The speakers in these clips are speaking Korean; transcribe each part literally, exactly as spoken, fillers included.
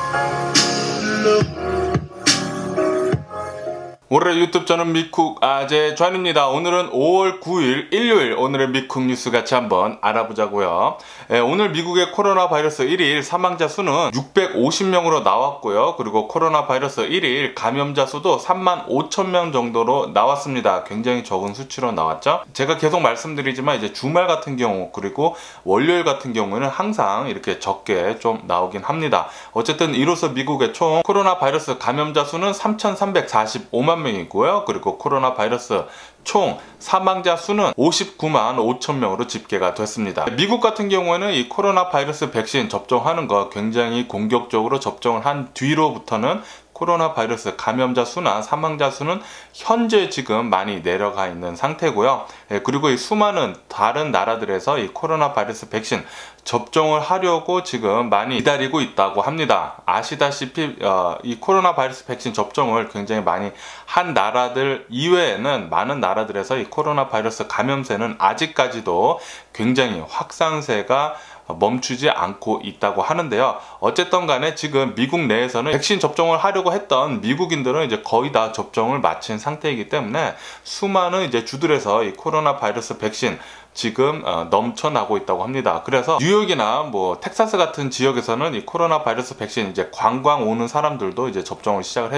올해 유튜브 저는 미쿡 아재 존입니다. 오늘은 오월 구일 일요일 오늘의 미쿡 뉴스 같이 한번 알아보자고요. 예, 오늘 미국의 코로나 바이러스 일일 사망자 수는 육백오십 명으로 나왔고요. 그리고 코로나 바이러스 일일 감염자 수도 삼만 오천 명 정도로 나왔습니다. 굉장히 적은 수치로 나왔죠. 제가 계속 말씀드리지만 이제 주말 같은 경우 그리고 월요일 같은 경우에는 항상 이렇게 적게 좀 나오긴 합니다. 어쨌든 이로써 미국의 총 코로나 바이러스 감염자 수는 삼천삼백사십오만 명이고요. 그리고 코로나 바이러스 총 사망자 수는 오십구만 오천 명으로 집계가 됐습니다. 미국 같은 경우에는 이 코로나 바이러스 백신 접종하는 거 굉장히 공격적으로 접종을 한 뒤로부터는 코로나 바이러스 감염자 수나 사망자 수는 현재 지금 많이 내려가 있는 상태고요. 예, 그리고 이 수많은 다른 나라들에서 이 코로나 바이러스 백신 접종을 하려고 지금 많이 기다리고 있다고 합니다. 아시다시피 어, 이 코로나 바이러스 백신 접종을 굉장히 많이 한 나라들 이외에는 많은 나라들에서 이 코로나 바이러스 감염세는 아직까지도 굉장히 확산세가 멈추지 않고 있다고 하는데요. 어쨌든 간에 지금 미국 내에서는 백신 접종을 하려고 했던 미국인들은 이제 거의 다 접종을 마친 상태이기 때문에 수많은 이제 주들에서 이 코로나 바이러스 백신 지금 어, 넘쳐나고 있다고 합니다. 그래서 뉴욕이나 뭐 텍사스 같은 지역에서는 이 코로나 바이러스 백신 이제 관광 오는 사람들도 이제 접종을 시작을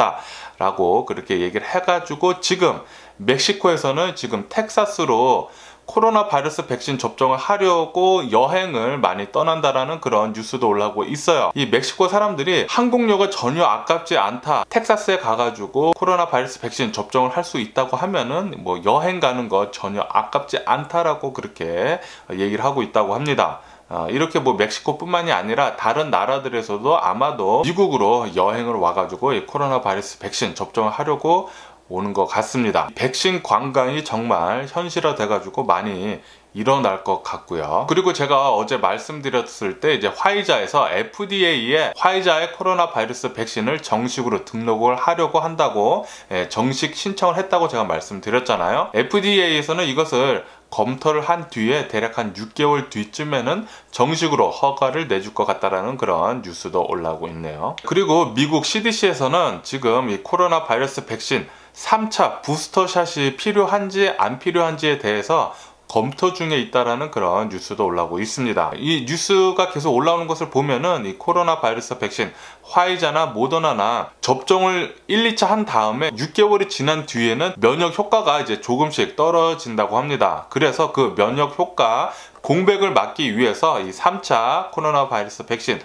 해주겠다라고 그렇게 얘기를 해가지고 지금 멕시코에서는 지금 텍사스로 코로나 바이러스 백신 접종을 하려고 여행을 많이 떠난다라는 그런 뉴스도 올라오고 있어요. 이 멕시코 사람들이 항공료가 전혀 아깝지 않다, 텍사스에 가가지고 코로나 바이러스 백신 접종을 할 수 있다고 하면은 뭐 여행 가는 거 전혀 아깝지 않다라고 그렇게 얘기를 하고 있다고 합니다. 어, 이렇게 뭐 멕시코뿐만이 아니라 다른 나라들에서도 아마도 미국으로 여행을 와가지고 이 코로나 바이러스 백신 접종을 하려고 오는 것 같습니다. 백신 관광이 정말 현실화 돼가지고 많이 일어날 것 같고요. 그리고 제가 어제 말씀드렸을 때 이제 화이자에서 에프디에이에 화이자의 코로나 바이러스 백신을 정식으로 등록을 하려고 한다고 예, 정식 신청을 했다고 제가 말씀드렸잖아요. 에프디에이에서는 이것을 검토를 한 뒤에 대략 한 육 개월 뒤쯤에는 정식으로 허가를 내줄 것 같다라는 그런 뉴스도 올라오고 있네요. 그리고 미국 씨디씨에서는 지금 이 코로나 바이러스 백신 삼 차 부스터샷이 필요한지 안 필요한지에 대해서 검토 중에 있다라는 그런 뉴스도 올라오고 있습니다. 이 뉴스가 계속 올라오는 것을 보면은 이 코로나 바이러스 백신 화이자나 모더나나 접종을 일, 이 차 한 다음에 육 개월이 지난 뒤에는 면역 효과가 이제 조금씩 떨어진다고 합니다. 그래서 그 면역 효과 공백을 막기 위해서 이 삼 차 코로나 바이러스 백신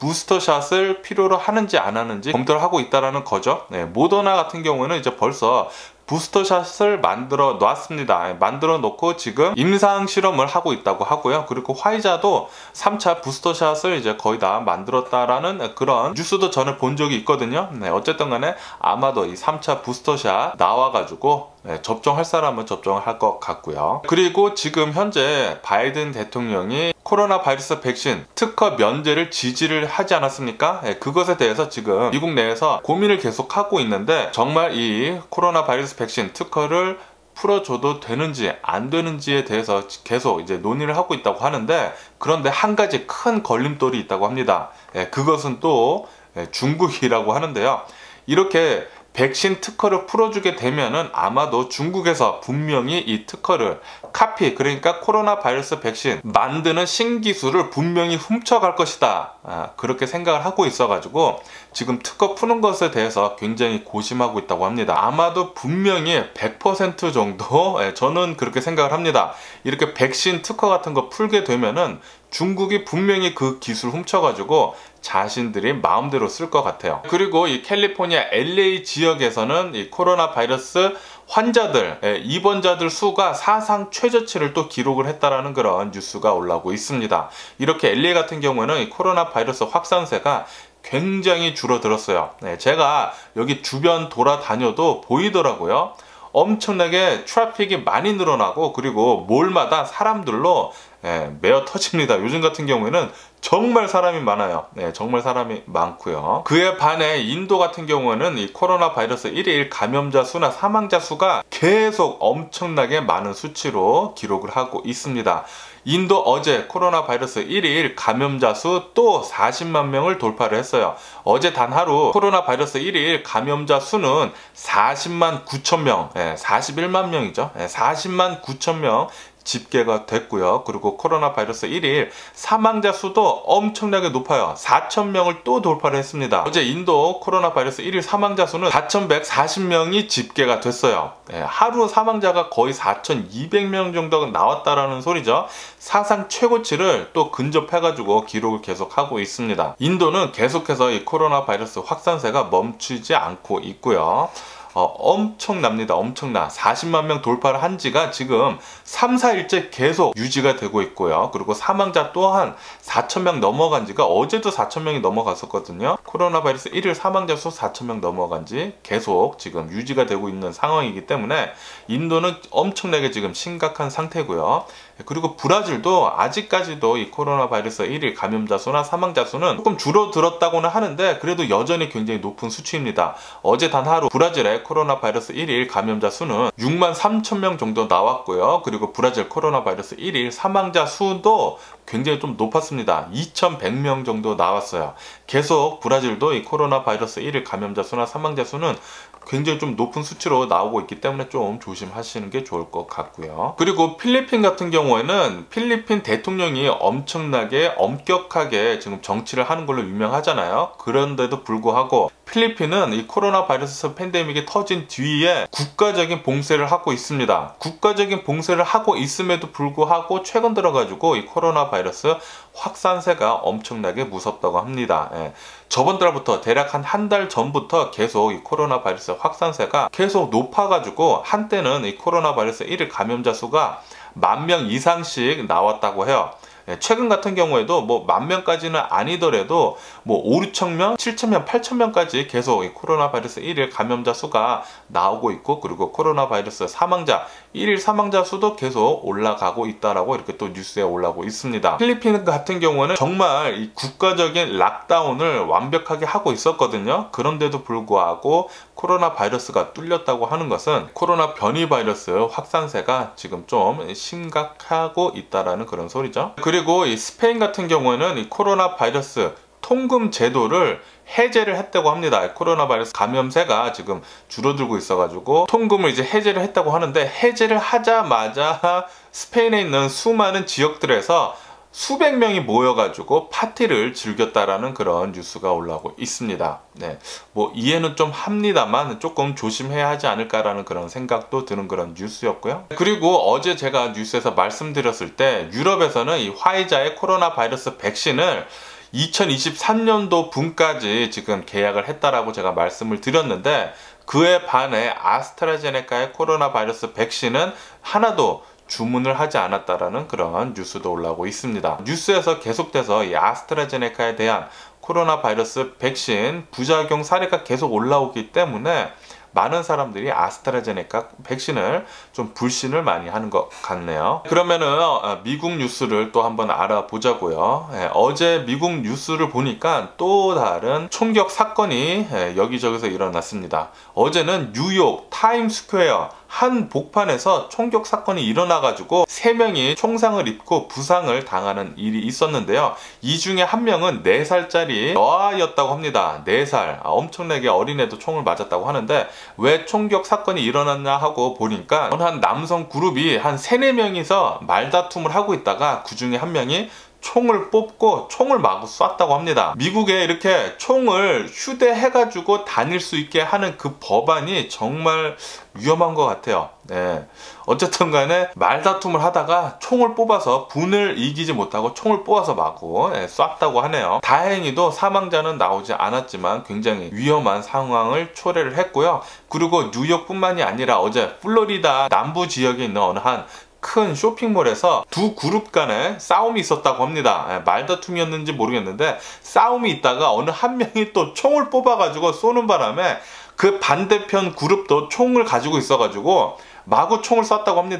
부스터샷을 필요로 하는지 안 하는지 검토를 하고 있다라는 거죠. 네, 모더나 같은 경우에는 이제 벌써 부스터샷을 만들어 놨습니다. 만들어 놓고 지금 임상 실험을 하고 있다고 하고요. 그리고 화이자도 삼 차 부스터샷을 이제 거의 다 만들었다라는 그런 뉴스도 전에 본 적이 있거든요. 네, 어쨌든 간에 아마도 이 삼 차 부스터샷 나와가지고 네, 접종할 사람은 접종을 할 것 같고요. 그리고 지금 현재 바이든 대통령이 코로나 바이러스 백신 특허 면제를 지지를 하지 않았습니까? 네, 그것에 대해서 지금 미국 내에서 고민을 계속하고 있는데 정말 이 코로나 바이러스 백신 특허를 풀어줘도 되는지 안 되는지에 대해서 계속 이제 논의를 하고 있다고 하는데, 그런데 한 가지 큰 걸림돌이 있다고 합니다. 예, 그것은 또 중국이라고 하는데요. 이렇게 백신 특허를 풀어주게 되면은 아마도 중국에서 분명히 이 특허를 카피, 그러니까 코로나 바이러스 백신 만드는 신기술을 분명히 훔쳐갈 것이다, 아, 그렇게 생각을 하고 있어가지고 지금 특허 푸는 것에 대해서 굉장히 고심하고 있다고 합니다. 아마도 분명히 백 퍼센트 정도, 예, 저는 그렇게 생각을 합니다. 이렇게 백신 특허 같은 거 풀게 되면은 중국이 분명히 그 기술 훔쳐가지고 자신들이 마음대로 쓸 것 같아요. 그리고 이 캘리포니아 엘에이 지역에서는 이 코로나 바이러스 환자들, 예, 입원자들 수가 사상 최저치를 또 기록을 했다라는 그런 뉴스가 올라오고 있습니다. 이렇게 엘에이 같은 경우에는 이 코로나 바이러스 확산세가 굉장히 줄어들었어요. 네, 제가 여기 주변 돌아다녀도 보이더라고요. 엄청나게 트래픽이 많이 늘어나고, 그리고 몰마다 사람들로 예, 메어 터집니다. 요즘 같은 경우에는 정말 사람이 많아요. 네, 정말 사람이 많고요. 그에 반해 인도 같은 경우는 이 코로나 바이러스 일일 감염자 수나 사망자 수가 계속 엄청나게 많은 수치로 기록을 하고 있습니다. 인도 어제 코로나 바이러스 일일 감염자 수 또 사십만 명을 돌파를 했어요. 어제 단 하루 코로나 바이러스 일일 감염자 수는 사십만 구천 명, 예, 사십일만 명이죠. 예, 사십만 구천 명 집계가 됐고요. 그리고 코로나 바이러스 일일 사망자 수도 엄청나게 높아요. 사천 명을 또 돌파를 했습니다. 어제 인도 코로나 바이러스 일일 사망자 수는 사천백사십 명이 집계가 됐어요. 네, 하루 사망자가 거의 사천이백 명 정도가 나왔다라는 소리죠. 사상 최고치를 또 근접해가지고 기록을 계속하고 있습니다. 인도는 계속해서 이 코로나 바이러스 확산세가 멈추지 않고 있고요. 어, 엄청납니다. 엄청나. 사십만 명 돌파를 한 지가 지금 삼, 사일째 계속 유지가 되고 있고요. 그리고 사망자 또한 사천 명 넘어간 지가 어제도 사천 명이 넘어갔었거든요. 코로나 바이러스 일일 사망자 수 사천 명 넘어간 지 계속 지금 유지가 되고 있는 상황이기 때문에 인도는 엄청나게 지금 심각한 상태고요. 그리고 브라질도 아직까지도 이 코로나 바이러스 일일 감염자 수나 사망자 수는 조금 줄어들었다고는 하는데 그래도 여전히 굉장히 높은 수치입니다. 어제 단 하루 브라질의 코로나 바이러스 일일 감염자 수는 육만 삼천 명 정도 나왔고요. 그리고 브라질 코로나 바이러스 일일 사망자 수도 굉장히 좀 높았습니다. 이천백 명 정도 나왔어요. 계속 브라질도 이 코로나 바이러스 일일 감염자 수나 사망자 수는 굉장히 좀 높은 수치로 나오고 있기 때문에 좀 조심하시는 게 좋을 것 같고요. 그리고 필리핀 같은 경우에는 필리핀 대통령이 엄청나게 엄격하게 지금 정치를 하는 걸로 유명하잖아요. 그런데도 불구하고 필리핀은 이 코로나 바이러스 팬데믹이 터진 뒤에 국가적인 봉쇄를 하고 있습니다. 국가적인 봉쇄를 하고 있음에도 불구하고 최근 들어가지고 이 코로나 바이러스 확산세가 엄청나게 무섭다고 합니다. 예. 저번 달부터 대략 한 한 달 전부터 계속 이 코로나 바이러스 확산세가 계속 높아가지고 한때는 이 코로나 바이러스 일일 감염자 수가 만 명 이상씩 나왔다고 해요. 최근 같은 경우에도 뭐 만 명까지는 아니더라도 뭐 오, 육천 명, 칠천 명, 팔천 명까지 계속 이 코로나 바이러스 일일 감염자 수가 나오고 있고 그리고 코로나 바이러스 사망자, 일일 사망자 수도 계속 올라가고 있다라고 이렇게 또 뉴스에 올라오고 있습니다. 필리핀 같은 경우는 정말 이 국가적인 락다운을 완벽하게 하고 있었거든요. 그런데도 불구하고 코로나 바이러스가 뚫렸다고 하는 것은 코로나 변이 바이러스 확산세가 지금 좀 심각하고 있다라는 그런 소리죠. 그리고 이 스페인 같은 경우에는 이 코로나 바이러스 통금 제도를 해제를 했다고 합니다. 코로나 바이러스 감염세가 지금 줄어들고 있어가지고 통금을 이제 해제를 했다고 하는데 해제를 하자마자 스페인에 있는 수많은 지역들에서 수백 명이 모여가지고 파티를 즐겼다라는 그런 뉴스가 올라오고 있습니다. 네, 뭐 이해는 좀 합니다만 조금 조심해야 하지 않을까라는 그런 생각도 드는 그런 뉴스였고요. 그리고 어제 제가 뉴스에서 말씀드렸을 때 유럽에서는 이 화이자의 코로나 바이러스 백신을 이천이십삼 년도 분까지 지금 계약을 했다라고 제가 말씀을 드렸는데 그에 반해 아스트라제네카의 코로나 바이러스 백신은 하나도 주문을 하지 않았다라는 그런 뉴스도 올라오고 있습니다. 뉴스에서 계속돼서 이 아스트라제네카에 대한 코로나 바이러스 백신 부작용 사례가 계속 올라오기 때문에 많은 사람들이 아스트라제네카 백신을 좀 불신을 많이 하는 것 같네요. 그러면은 미국 뉴스를 또 한번 알아보자고요. 예, 어제 미국 뉴스를 보니까 또 다른 총격 사건이 예, 여기저기서 일어났습니다. 어제는 뉴욕 타임스퀘어 한 복판에서 총격 사건이 일어나가지고 세 명이 총상을 입고 부상을 당하는 일이 있었는데요. 이 중에 한 명은 네 살짜리 여아였다고 합니다. 네 살. 아, 엄청나게 어린애도 총을 맞았다고 하는데 왜 총격 사건이 일어났나 하고 보니까 한 남성 그룹이 한 세네 명이서 말다툼을 하고 있다가 그 중에 한 명이 총을 뽑고 총을 마구 쐈다고 합니다. 미국에 이렇게 총을 휴대해가지고 다닐 수 있게 하는 그 법안이 정말 위험한 것 같아요. 네. 어쨌든 간에 말다툼을 하다가 총을 뽑아서 분을 이기지 못하고 총을 뽑아서 마구 네, 쐈다고 하네요. 다행히도 사망자는 나오지 않았지만 굉장히 위험한 상황을 초래를 했고요. 그리고 뉴욕뿐만이 아니라 어제 플로리다 남부 지역에 있는 어느 한 큰 쇼핑몰에서 두 그룹 간에 싸움이 있었다고 합니다. 말다툼이었는지 모르겠는데 싸움이 있다가 어느 한 명이 또 총을 뽑아가지고 쏘는 바람에 그 반대편 그룹도 총을 가지고 있어가지고 마구 총을 쐈다고 합니다.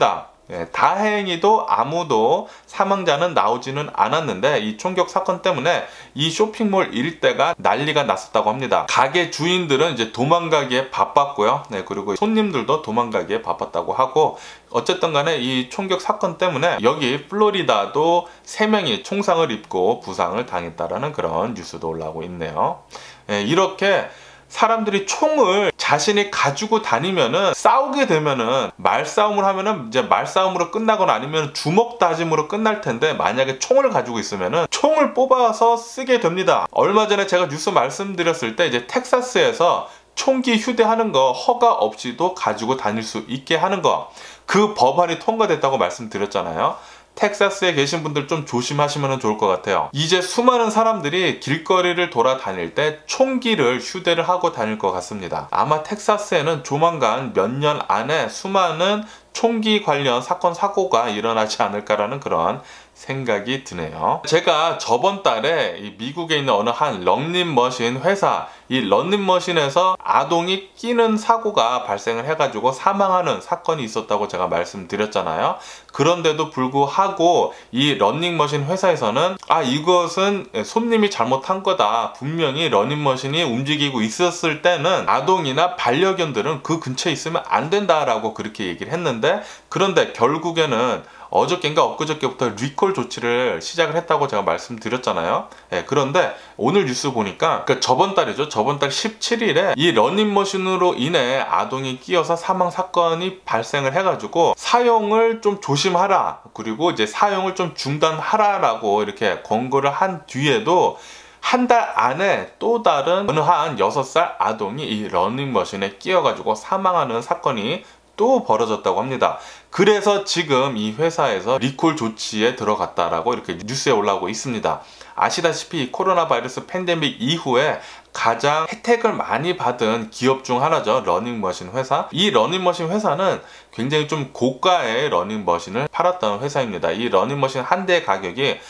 예, 다행히도 아무도 사망자는 나오지는 않았는데 이 총격 사건 때문에 이 쇼핑몰 일대가 난리가 났었다고 합니다. 가게 주인들은 이제 도망가기에 바빴고요. 네, 그리고 손님들도 도망가기에 바빴다고 하고, 어쨌든 간에 이 총격 사건 때문에 여기 플로리다도 세 명이 총상을 입고 부상을 당했다라는 그런 뉴스도 올라오고 있네요. 예, 이렇게 사람들이 총을 자신이 가지고 다니면은 싸우게 되면은 말싸움을 하면은 이제 말싸움으로 끝나거나 아니면 주먹 다짐으로 끝날 텐데, 만약에 총을 가지고 있으면은 총을 뽑아서 쓰게 됩니다. 얼마 전에 제가 뉴스 말씀드렸을 때 이제 텍사스에서 총기 휴대하는 거 허가 없이도 가지고 다닐 수 있게 하는 거, 그 법안이 통과됐다고 말씀드렸잖아요. 텍사스에 계신 분들 좀 조심하시면 좋을 것 같아요. 이제 수많은 사람들이 길거리를 돌아다닐 때 총기를 휴대를 하고 다닐 것 같습니다. 아마 텍사스에는 조만간 몇 년 안에 수많은 총기 관련 사건 사고가 일어나지 않을까라는 그런 생각이 드네요. 제가 저번 달에 이 미국에 있는 어느 한 런닝머신 회사, 이 런닝머신에서 아동이 끼는 사고가 발생을 해가지고 사망하는 사건이 있었다고 제가 말씀드렸잖아요. 그런데도 불구하고 이 런닝머신 회사에서는 아 이것은 손님이 잘못한 거다, 분명히 런닝머신이 움직이고 있었을 때는 아동이나 반려견들은 그 근처에 있으면 안 된다라고 그렇게 얘기를 했는데, 그런데 결국에는 어저께인가 엊그저께부터 리콜 조치를 시작을 했다고 제가 말씀드렸잖아요. 예, 그런데 오늘 뉴스 보니까 그 저번 달이죠. 저번 달 십칠 일에 이 러닝머신으로 인해 아동이 끼어서 사망 사건이 발생을 해가지고 사용을 좀 조심하라, 그리고 이제 사용을 좀 중단하라라고 이렇게 권고를 한 뒤에도 한 달 안에 또 다른 어느 한 여섯 살 아동이 이 러닝머신에 끼어가지고 사망하는 사건이 또 벌어졌다고 합니다. 그래서 지금 이 회사에서 리콜 조치에 들어갔다라고 이렇게 뉴스에 올라오고 있습니다. 아시다시피 코로나 바이러스 팬데믹 이후에 가장 혜택을 많이 받은 기업 중 하나죠. 러닝머신 회사. 이 러닝머신 회사는 굉장히 좀 고가의 러닝머신을 팔았던 회사입니다. 이 러닝머신 한 대 가격이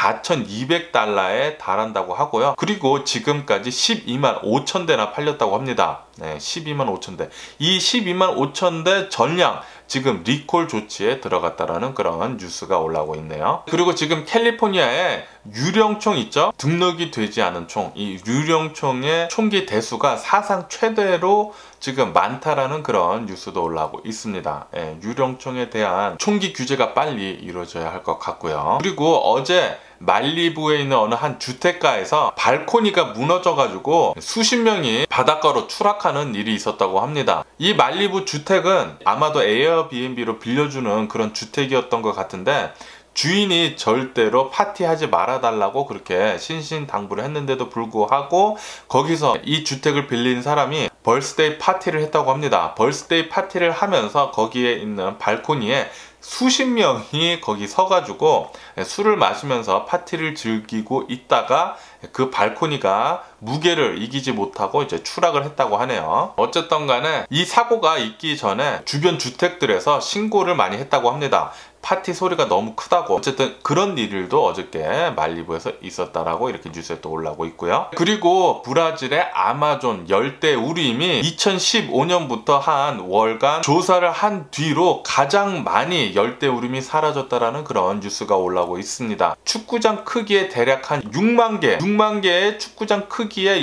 사천이백 달러에 달한다고 하고요. 그리고 지금까지 십이만 오천 대나 팔렸다고 합니다. 네, 십이만 오천 대. 이 십이만 오천 대 전량 지금 리콜 조치에 들어갔다라는 그런 뉴스가 올라오고 있네요. 그리고 지금 캘리포니아에 유령총 있죠? 등록이 되지 않은 총, 이 유령총의 총기 대수가 사상 최대로 지금 많다라는 그런 뉴스도 올라오고 있습니다. 예, 유령총에 대한 총기 규제가 빨리 이루어져야 할 것 같고요. 그리고 어제 말리부에 있는 어느 한 주택가에서 발코니가 무너져가지고 수십 명이 바닷가로 추락하는 일이 있었다고 합니다. 이 말리부 주택은 아마도 에어비앤비로 빌려주는 그런 주택이었던 것 같은데, 주인이 절대로 파티하지 말아달라고 그렇게 신신당부를 했는데도 불구하고 거기서 이 주택을 빌린 사람이 벌스데이 파티를 했다고 합니다. 벌스데이 파티를 하면서 거기에 있는 발코니에 수십 명이 거기 서가지고 술을 마시면서 파티를 즐기고 있다가 그 발코니가 무게를 이기지 못하고 이제 추락을 했다고 하네요. 어쨌든 간에 이 사고가 있기 전에 주변 주택들에서 신고를 많이 했다고 합니다. 파티 소리가 너무 크다고. 어쨌든 그런 일들도 어저께 말리부에서 있었다라고 이렇게 뉴스에 또 올라오고 있고요. 그리고 브라질의 아마존 열대우림이 이천십오 년부터 한 월간 조사를 한 뒤로 가장 많이 열대우림이 사라졌다라는 그런 뉴스가 올라오고 있습니다. 축구장 크기에 대략 한 육만 개, 육만 개의 축구장 크기의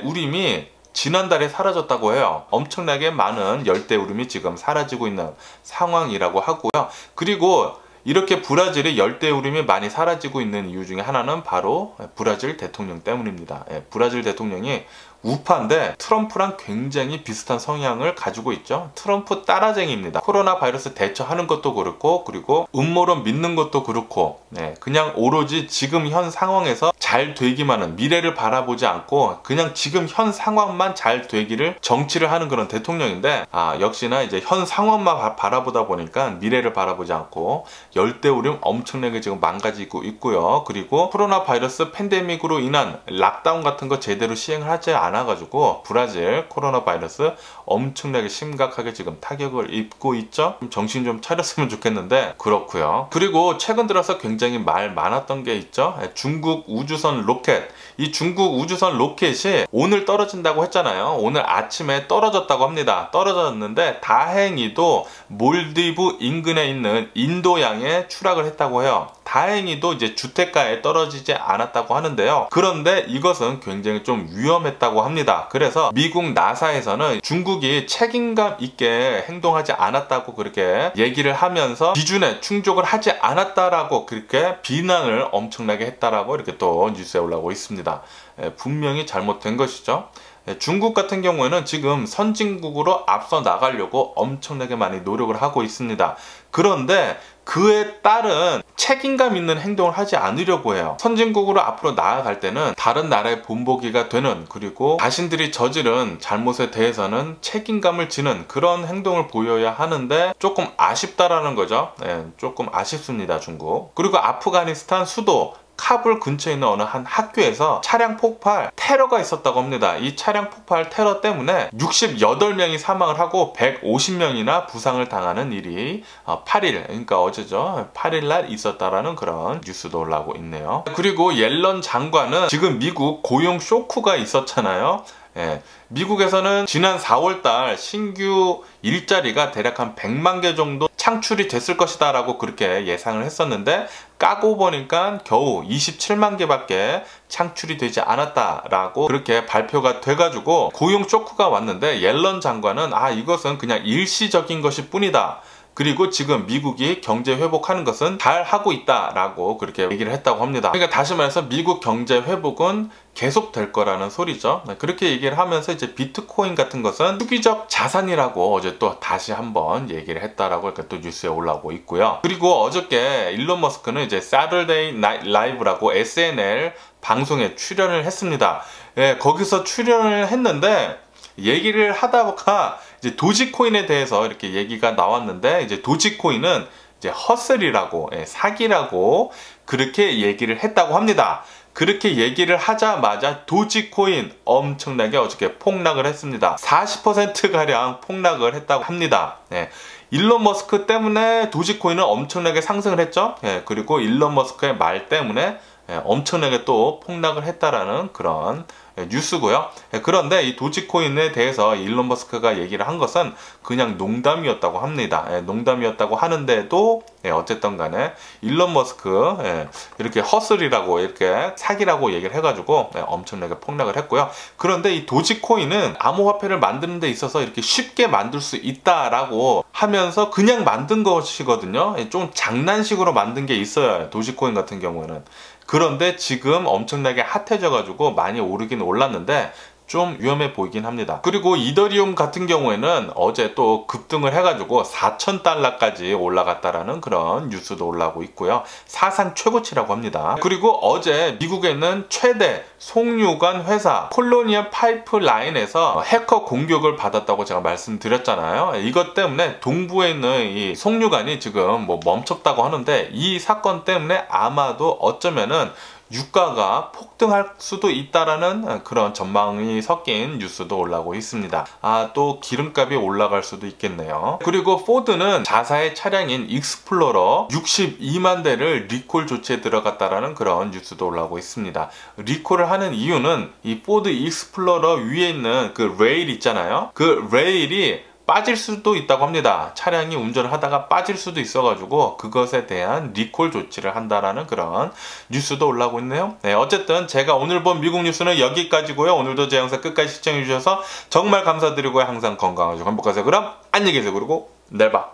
열대우림이 지난달에 사라졌다고 해요. 엄청나게 많은 열대우림이 지금 사라지고 있는 상황이라고 하고요. 그리고 이렇게 브라질의 열대우림이 많이 사라지고 있는 이유 중에 하나는 바로 브라질 대통령 때문입니다. 브라질 대통령이 우파인데 트럼프랑 굉장히 비슷한 성향을 가지고 있죠. 트럼프 따라쟁이입니다. 코로나 바이러스 대처하는 것도 그렇고, 그리고 음모론 믿는 것도 그렇고, 네, 그냥 오로지 지금 현 상황에서 잘 되기만 하는, 미래를 바라보지 않고 그냥 지금 현 상황만 잘 되기를 정치를 하는 그런 대통령인데, 아 역시나 이제 현 상황만 바, 바라보다 보니까 미래를 바라보지 않고 열대우림 엄청나게 지금 망가지고 있고요. 그리고 코로나 바이러스 팬데믹으로 인한 락다운 같은 거 제대로 시행을 하지 않아가지고 브라질 코로나 바이러스 엄청나게 심각하게 지금 타격을 입고 있죠. 정신 좀 차렸으면 좋겠는데 그렇고요. 그리고 최근 들어서 굉장히 말 많았던 게 있죠. 중국 우주선 로켓, 이 중국 우주선 로켓이 오늘 떨어진다고 했잖아요. 오늘 아침에 떨어졌다고 합니다. 떨어졌는데 다행히도 몰디브 인근에 있는 인도양에 추락을 했다고 해요. 다행히도 이제 주택가에 떨어지지 않았다고 하는데요. 그런데 이것은 굉장히 좀 위험했다고 합니다. 그래서 미국 나사에서는 중국이 책임감 있게 행동하지 않았다고 그렇게 얘기를 하면서 기준에 충족을 하지 않았다라고 그렇게 비난을 엄청나게 했다라고 이렇게 또 뉴스에 올라오고 있습니다. 예, 분명히 잘못된 것이죠. 중국 같은 경우에는 지금 선진국으로 앞서 나가려고 엄청나게 많이 노력을 하고 있습니다. 그런데 그에 따른 책임감 있는 행동을 하지 않으려고 해요. 선진국으로 앞으로 나아갈 때는 다른 나라의 본보기가 되는, 그리고 자신들이 저지른 잘못에 대해서는 책임감을 지는 그런 행동을 보여야 하는데 조금 아쉽다라는 거죠. 네, 조금 아쉽습니다, 중국. 그리고 아프가니스탄 수도 카불 근처에 있는 어느 한 학교에서 차량 폭발 테러가 있었다고 합니다. 이 차량 폭발 테러 때문에 육십팔 명이 사망을 하고 백오십 명이나 부상을 당하는 일이 팔 일, 그러니까 어제죠. 팔 일 날 있었다라는 그런 뉴스도 올라오고 있네요. 그리고 옐런 장관은 지금 미국 고용 쇼크가 있었잖아요. 예, 미국에서는 지난 사월 달 신규 일자리가 대략 한 백만 개 정도 창출이 됐을 것이다 라고 그렇게 예상을 했었는데 까고 보니까 겨우 이십칠만 개밖에 창출이 되지 않았다라고 그렇게 발표가 돼가지고 고용 쇼크가 왔는데, 옐런 장관은 아 이것은 그냥 일시적인 것일 뿐이다. 그리고 지금 미국이 경제 회복하는 것은 잘 하고 있다라고 그렇게 얘기를 했다고 합니다. 그러니까 다시 말해서 미국 경제 회복은 계속 될 거라는 소리죠. 그렇게 얘기를 하면서 이제 비트코인 같은 것은 투기적 자산이라고 어제 또 다시 한번 얘기를 했다라고 이렇게 또 뉴스에 올라오고 있고요. 그리고 어저께 일론 머스크는 이제 Saturday Night Live라고 에스엔엘 방송에 출연을 했습니다. 예, 거기서 출연을 했는데 얘기를 하다가 이제 도지코인에 대해서 이렇게 얘기가 나왔는데, 이제 도지코인은 이제 허슬이라고, 예, 사기라고 그렇게 얘기를 했다고 합니다. 그렇게 얘기를 하자마자 도지코인 엄청나게 어저께 폭락을 했습니다. 사십 퍼센트 가량 폭락을 했다고 합니다. 예. 일론 머스크 때문에 도지코인은 엄청나게 상승을 했죠. 예. 그리고 일론 머스크의 말 때문에 예, 엄청나게 또 폭락을 했다라는 그런 뉴스고요. 그런데 이 도지코인에 대해서 일론 머스크가 얘기를 한 것은 그냥 농담이었다고 합니다. 농담이었다고 하는데도 어쨌든 간에 일론 머스크 이렇게 허슬이라고 이렇게 사기라고 얘기를 해가지고 엄청나게 폭락을 했고요. 그런데 이 도지코인은 암호화폐를 만드는 데 있어서 이렇게 쉽게 만들 수 있다라고 하면서 그냥 만든 것이거든요. 좀 장난식으로 만든 게 있어요, 도지코인 같은 경우에는. 그런데 지금 엄청나게 핫해져가지고 많이 오르긴 올랐는데 좀 위험해 보이긴 합니다. 그리고 이더리움 같은 경우에는 어제 또 급등을 해가지고 사천 달러까지 올라갔다라는 그런 뉴스도 올라오고 있고요. 사상 최고치라고 합니다. 그리고 어제 미국에 있는 최대 송유관 회사 콜로니얼 파이프라인에서 해커 공격을 받았다고 제가 말씀드렸잖아요. 이것 때문에 동부에 있는 이 송유관이 지금 뭐 멈췄다고 하는데, 이 사건 때문에 아마도 어쩌면은 유가가 폭등할 수도 있다라는 그런 전망이 섞인 뉴스도 올라오고 있습니다. 아, 또 기름값이 올라갈 수도 있겠네요. 그리고 포드는 자사의 차량인 익스플로러 육십이만 대를 리콜 조치에 들어갔다라는 그런 뉴스도 올라오고 있습니다. 리콜을 하는 이유는 이 포드 익스플로러 위에 있는 그 레일 있잖아요. 그 레일이 빠질 수도 있다고 합니다. 차량이 운전을 하다가 빠질 수도 있어가지고 그것에 대한 리콜 조치를 한다라는 그런 뉴스도 올라오고 있네요. 네, 어쨌든 제가 오늘 본 미국 뉴스는 여기까지고요. 오늘도 제 영상 끝까지 시청해주셔서 정말 감사드리고요. 항상 건강하시고 행복하세요. 그럼 안녕히 계세요. 그리고 내일 봐.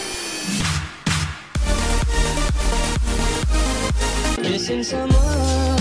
Missing someone